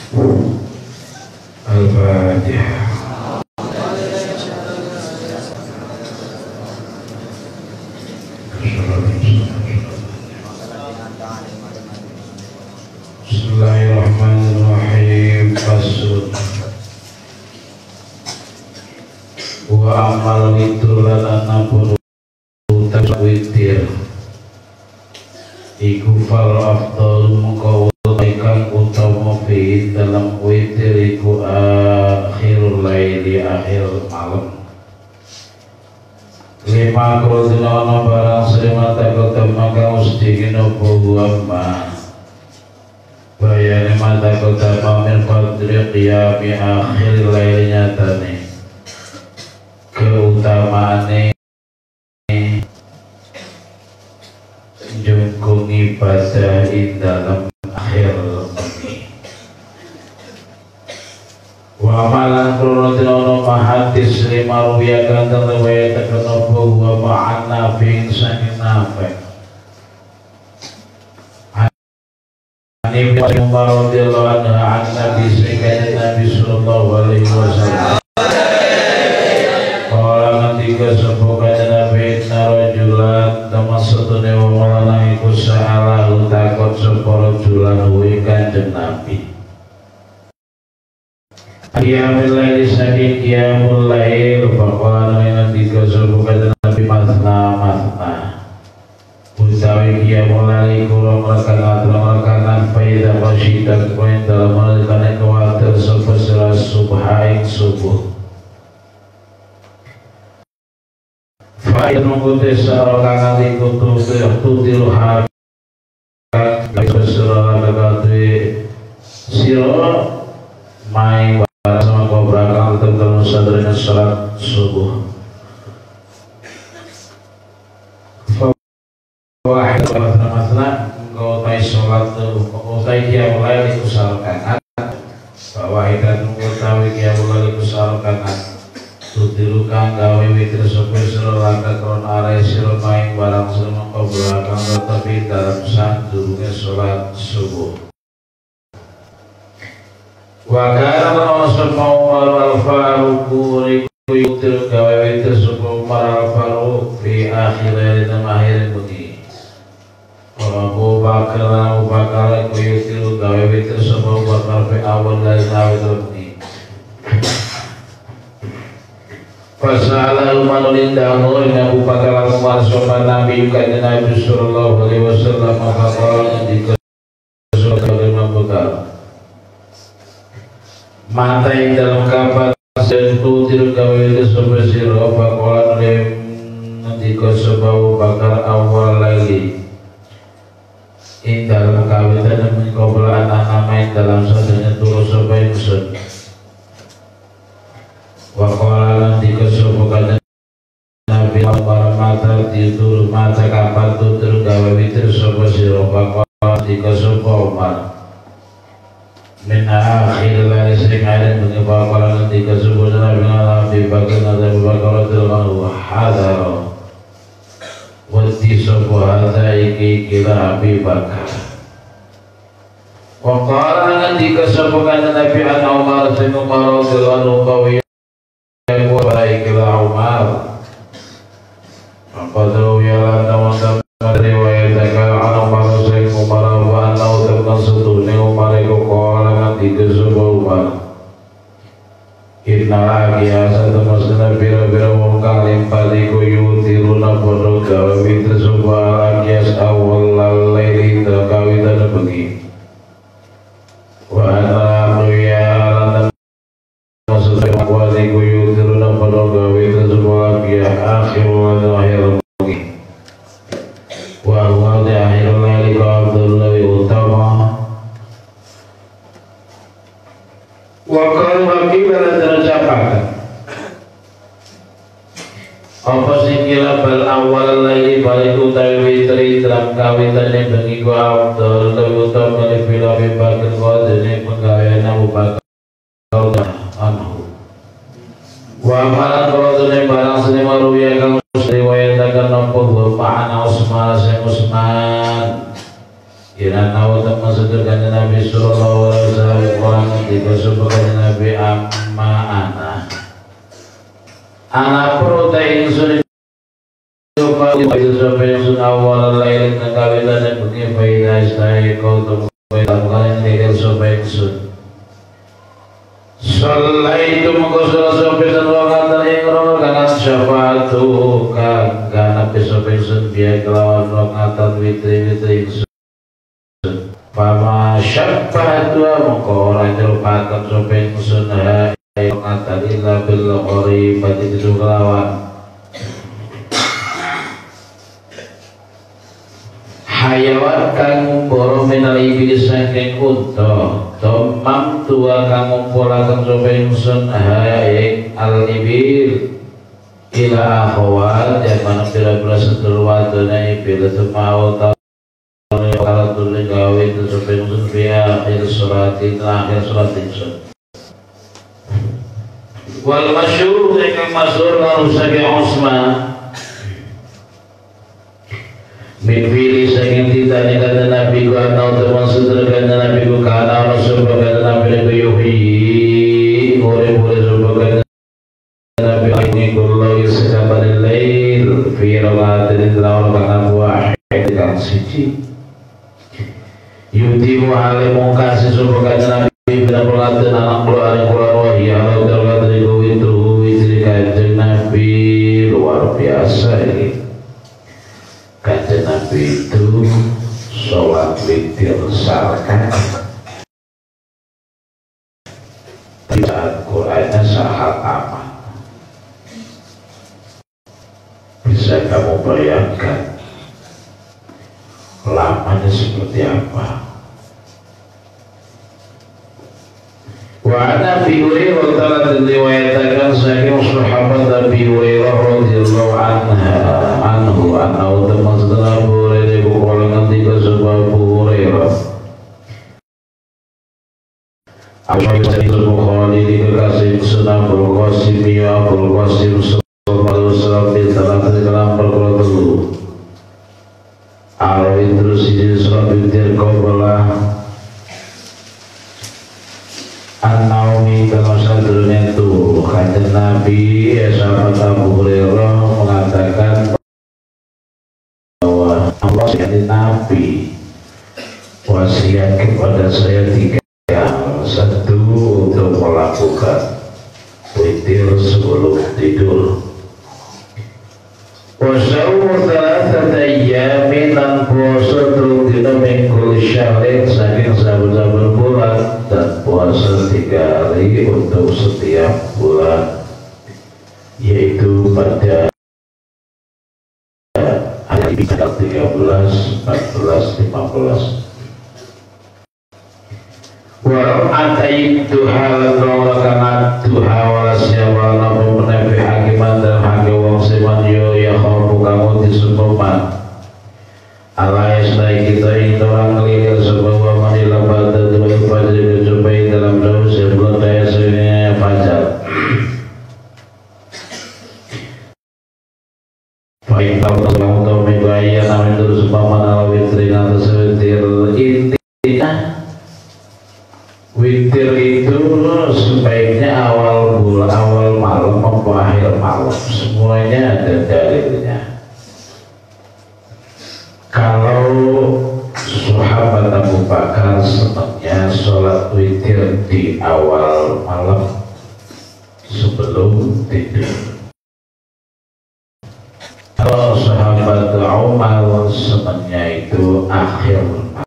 Al-Fatihah. Bismillahirrahmanirrahim. Fasun wa amal witulan anapuru witir iku fal afdal mengkawaikan utama fi dalam witir iku akhirul laili akhir malam lima kodinana barang serimata kotem maka mesti kinopo amma bayani mata kotem amin fadri qiyami akhir laili nyatane keutamaane jungkung ibadah dalam akhir ini wa malan kronotilono mahadis lima ruya kantan lewaya tekenopo wa ma'an nafi'in sangin nafek Ani Umar radhiyallahu anhu an Nabi sekalian Nabi sallallahu alaihi wasallam tiga sebuah nabi narajulan tamasutune wa malana iku sa'ala takut sepuluh julan huwi kanjeng nabi qiyamul lail saking qiyamul lail faqala ina tiga sebuah nabi masna utawi qiyamul lail kurang rakaat faida wasyidak poin dalam melakukan kuatir sebesar subhaing subuh Fa'id mengkuti seorang kangen ikutu tutil hak Seorang kakatui Siro Mai barang sama kau berakal tentang sadarinya salat subuh Fa'id masalah Engkau tai sholat Engkau tai kia mulai dikusal kanan Fa'id mengkutawi kia mulai dikusal kanan Tutilu kang gawe witir sope siro laka kron arai siro maing barang semua kau belakang tetapi dalam sandurungnya sholat subuh Wakara nama semua Umar al-Faruku riku yutir gawe witir sope Umar al-Faruk di akhir akhirin bunyi Abu Bakar riku yutir gawe witir sope Umar al-Faruk awal dari awal bunyi Fasalah umanulin dahulu ini Abu Bakar al-Umar sopan Nabi yukanya Nabi sallallahu alaihi wasallam maka jika sallallahu alaihi wasallam mata yang dalam kapan sentuh gawe sopan sirah fakola jika sebab Bakar awal lagi in dalam kawitan dan menyikobelah anak main dalam sadanya turun sopan musuh Waqala tiga sopokan Nabi para mata tidur mata kapan tutur gawe witir sopo siro waqala tiga sopo Umar min akhir lari sering ada waqala tiga sopo Nabi bagian ada Bakar radhiyallahu hadaro wati sopo hadha iki kira Abi Bakar waqala tiga sopokan Nabi an Umar sing Umar radhiyallahu qawi Baiklah Umar Qadru ya teman-teman riwayatkan Umar Syekh Umar wa anau termasuk ni Umar iku qala tiga sebuah Umar Inna lagi asa temasna bira-bira wong kang limpah iku yutiruna padha gawe witir sebuah lagi as awal laili kawitan bengi Wa ana ya maksudnya kuat iku yutiruna padha gawe sebuah lagi akhir wa akhir bengi wa huwa akhir laili Abdullah utama wa qala bagi pada tercapakan apa sing kira bal awal laili balik utawi witri dalam kawitane bengi ku Abdul utama li fil Abi Bakar qadene penggawean Abu Bakar anhu wa amalan qadene barang sene maruya kang riwayataken napa wa ma'ana Utsman Kira nawa teman sedekahnya Nabi sallallahu alaihi wasallam orang ketika sebekahnya Nabi amma ana perut ingsun itu sampai yang sun awal lain kawitan yang begini faidah istai kau temui kalian dikir sampai sun Salai itu mengkosolah sampai sanwakatan ingron kangen syafatu kagana sampai sun biaya kelawan wakatan witri sun Fama syafatu mengkorang jerupakan sampai sun hai wakatan illa bil khori bati itu kelawan hayawan kang ngumpul minal iblis saking unta tomam tua kang ngumpulaken sapa ingsun haing al ibil ila akhwat yang mana pira-pira sedulur wadone ibil semau ta kalau tulis gawe itu sapa ingsun fi akhir surat ingsun wal masyhur kang masyhur kang saking Utsman min fili saking titani kata Nabi ku anau teman sutera kata Nabi ku kana rasul kata Nabi ku yuhi boleh sebab kata Nabi ini kullu yusakabil lail fi rawatin lawan kana wahid kan siji yuti wa alimu kasih sebab kata Nabi bila perlaten anak keluar wahya Allah kata itu kanjeng Nabi luar biasa ini. Kanjeng Nabi itu sholat witir sarkan bacaan Qur'annya sahat aman. Bisa kamu bayangkan lamanya seperti apa? Wa Nabi Hurairah telah diriwayatkan saking sahabat Nabi Hurairah radhiyallahu anhu annahu teman setelah Abu Hurairah berkata ketika sebuah Abu Hurairah Abu Bukhari di kekasih Sunan Abdul Qasim ya Abdul Qasim sallallahu alaihi wasallam telah dalam perkara telu Arawi terus ini surat witir qabla An-Naumi kalau sadurnya itu kanjeng Nabi sahabat Abu Hurairah mengatakan bahwa Allah jadi Nabi wasiat kepada saya 3 hal. Satu, untuk melakukan witir sebelum tidur. Wasawmu thalathata ayyamin dan puasa terudina mingkul syahrin saking saben-saben bulan dan puasa 3 hari untuk setiap bulan yaitu pada hari tanggal 13, 14, 15 War'atai duha lan duha wala siapa namun menepi hakiman dan hakim wong seman yo ya khofu kamu disumpah alais naik kita ini orang ngelihat sebuah manilah pada dua pada dicobai dalam jauh sebelum daya sebenarnya fajar baik tahu kamu tahu megaya namun terus paman witri atau sewitir intinya witir itu sebaiknya awal bulan, awal malam maupun akhir malam, semuanya ada dalilnya. Kalau sahabat Abu Bakar senangnya sholat witir di awal malam sebelum tidur. Kalau sahabat Umar senangnya itu akhir malam.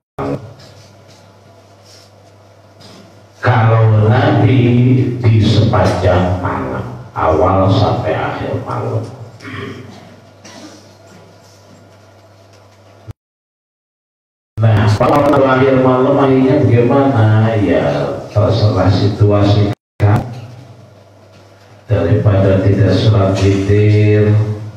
Kalau Nabi di sepanjang malam, awal sampai akhir malam. Nah, kalau akhir malam akhirnya bagaimana? Ya, terserah situasi kan. Daripada tidak sholat witir,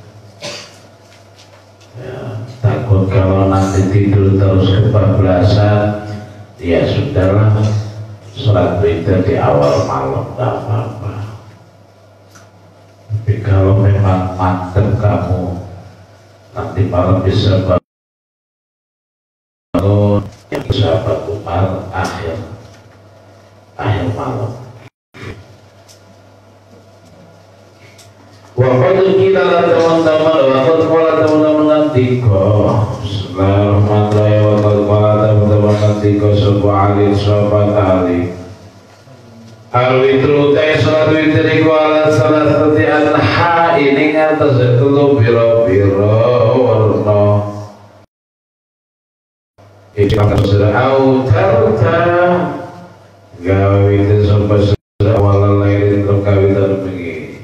ya, takut kalau nanti tidur terus kebablasan, ya sudahlah. Sholat witir di awal malam tak apa-apa. Tapi kalau memang mantep kamu nanti malam bisa bangun sahabat Umar akhir malam. Waktu kita teman-teman, waktu pola teman-teman nanti kok. Bismillahirrahmanirrahim. Waktu pola teman-teman nanti kok sebuah alir sobat ali. Al-witru tay salat witir iku ala salat seperti anha ini ngatas telu biro-biro warna. Iklan sudah autarta gawe witir sampai sudah awal lain untuk kawitan begini.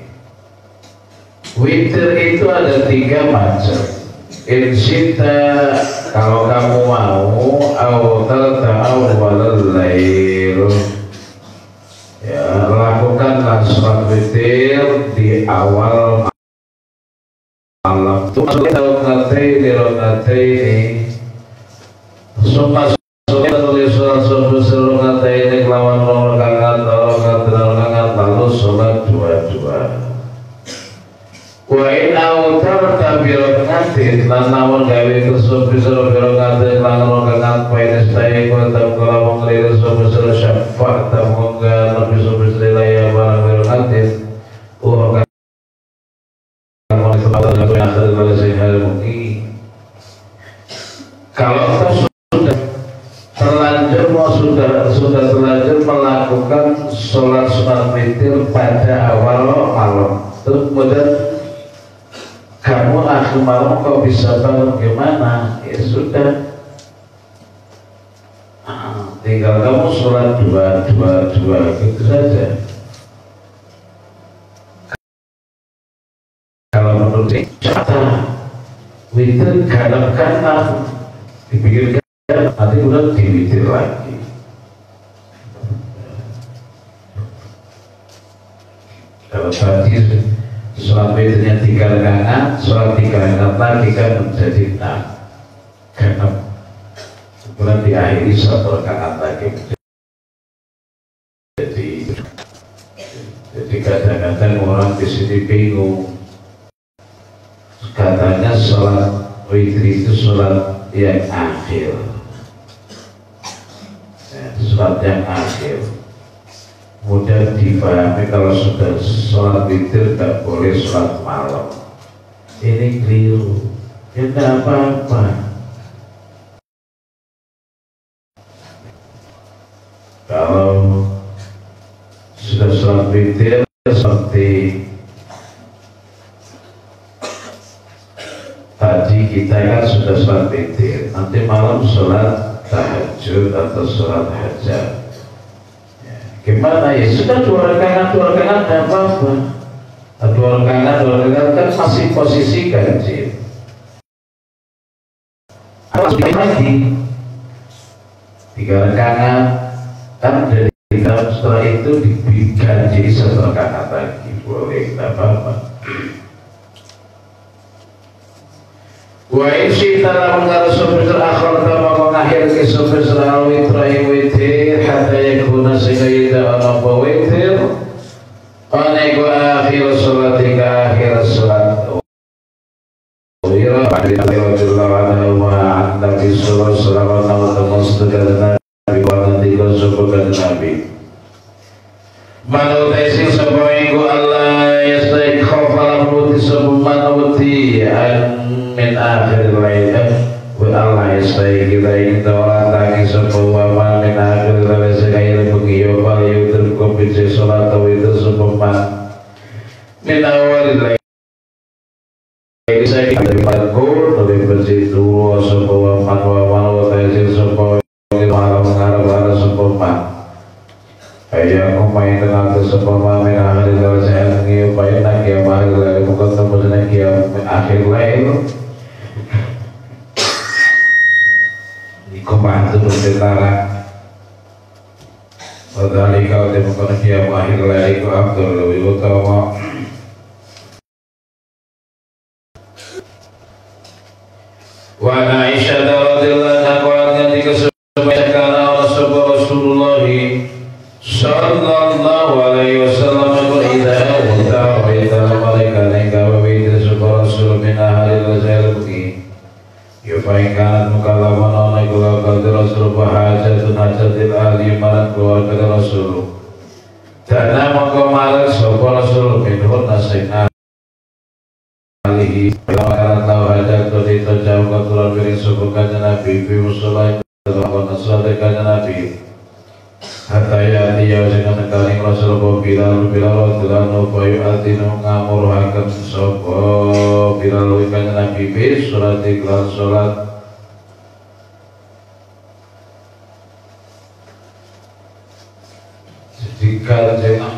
Witir itu ada 3 macam. Insita kalau kamu mau autarta awal lain. Ya, lakukanlah sholat witir di awal malam. Maksudnya rokaat ini sumpah tulis sholat subuh rokaat ini kelawan rokaat lalu sholat dua-dua. Wa in autarta bi rakaatin lan namun gawe kesubuh subuh rokaat lan rokaat paedes tae kok kelawan ngeliru subuh syafa tamungga nabi subuh selaya barang rokaat kan kalau sudah terlanjur melakukan sholat sunat witir pada awal malam, terus kemudian kamu akhir malam kok bisa bangun gimana? Ya sudah, tinggal kamu sholat dua gitu saja. Kalau menurut saya witir gadap kanan dipikirkan nanti udah diwitir lagi. Kalau tadi sholat witirnya 3 rakaat, sholat 3 rakaat lagi kan menjadi 6 genap. Kemudian diakhiri 1 rakaat lagi. Jadi kadang-kadang orang di sini bingung. Katanya sholat witir itu sholat yang akhir, ya, sholat yang akhir. Mudah dipahami kalau sudah sholat witir tidak boleh sholat malam. Ini keliru, ya tidak apa-apa. Kalau sudah sholat witir seperti tadi kita kan sudah sholat witir, nanti malam sholat tahajud atau sholat hajat. Ya, gimana ya? Sudah 2 rakaat tidak apa-apa. 2 rakaat kan masih posisi ganjil. Harus lagi 3 rakaat kan dari setelah itu diganjil 1 rakaat lagi, boleh, tidak apa-apa. Wa insi ta'ala mengatakan subhisar akhir tanpa mengakhir ke subhisar al-witrai witir hatta yakuna sehingga ana witir aniku akhir sholat hingga akhir sholat wira radhiyallahu anhu wa nabi sallallahu alaihi wasallam nabi wa nabi sallallahu nabi manut isi saba'iku Allah yastaik khawfalam ruti sabumanuti min akhir lain wa Allah yastaik kita ingin tawar tangi sebuah man min akhir lain sekaya begiyo pal yudur kompisi sholat itu sebuah min awal lain saya kita dipanggul lebih bersih dulu sebuah man wa taisir sebuah malam mengarah sebuah man ayah kumain dengan sebuah min akhir lain saya ingin baik nak ya mahal lain bukan tembus nak ya akhir lain komando bertentara padahal kau bukan dia mahir lagi ke Abdul lebih utama wa Aisyah radhiyallahu anha ketika sebagaimana Rasulullah sallallahu alaihi wasallam beridha wa ta'ala malaikat yang gawe itu sebuah rasul min ahli al-zail Yufaikan mukallaman ana kula Rasul bahajatun hajatil ahli marang keluarga Rasul. Dana mongko marang sapa Rasul minhun nasing alihi pelawaran tau hajatun itu jauh katuran wiring sapa kanjeng Nabi fi musalla kelawan salat kanjeng Nabi. Hatta ya dia dengan kali Rasul Bilal radhiyallahu anhu atinu ngamuruhaken sapa Bilal kanjeng Nabi bi salat iklan salat jika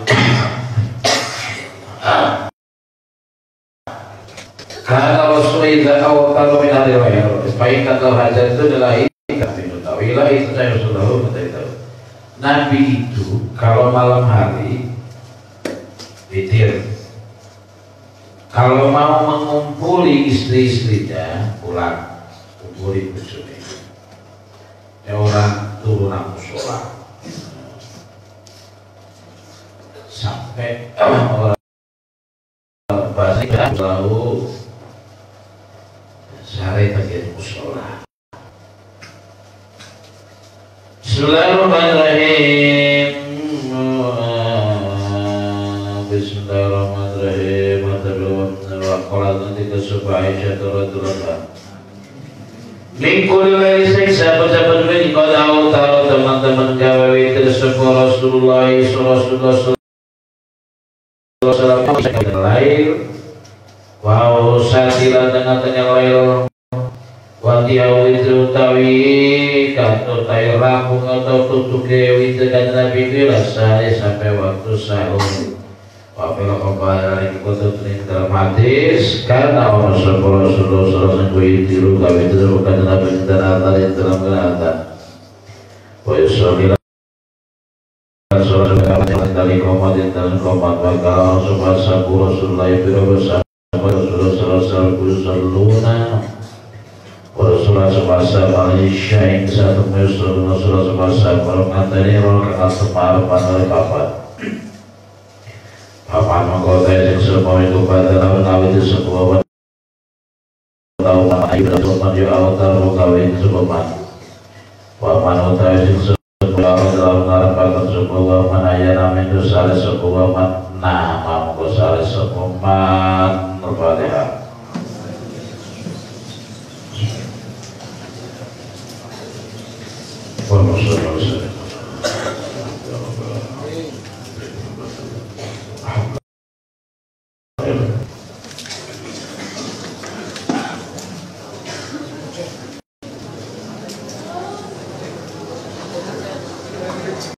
karena Rasulullah kalau minari wayar supaya kalau hajat itu adalah ilah itu saya sudah tahu. Nabi itu kalau malam hari witir, kalau mau mengumpuli istri-istrinya pulang, kumpuli bujune. Ya orang turunan musola sampai orang balik selalu sehari bagian musola. Bismillahirrahmanirrahim. Bismillahirrahmanirrahim. Wa qala nanti kesubai syaturatullah. Mingkul lagi sahabat-sahabat ini kalau tahu teman-teman gawe witir sebuah Rasulullah sallallahu alaihi wasallam lail. Wow, satila tengah-tengah lail. Wantiau itu utawi kantor tayo rampung atau tutuke witir kan Nabi dirasa sampai waktu sahur. Wapela pembayaran itu tuturin dalam hadis karena orang Rasulullah SAW witir kami itu bukan Nabi dan atas dalam kelihatan. Wayusolila Rasulullah dari komadin dan komad bakal sobat sabu Rasulullah bersama Rasulullah SAW Rasulullah SAW al-Syaih satu Rasulullah SAW berkatanya orang asmar pada kapan papan mengkota yang semua itu pada lawan itu sebuah tahu mana ibadah Tuhan yang awal mengkawin sebuah papan utara yang sebuah dalam harapan sebuah mana ya namanya itu salah sebuah nama mengkau salah sebuah Al-Fatihah. Vamos a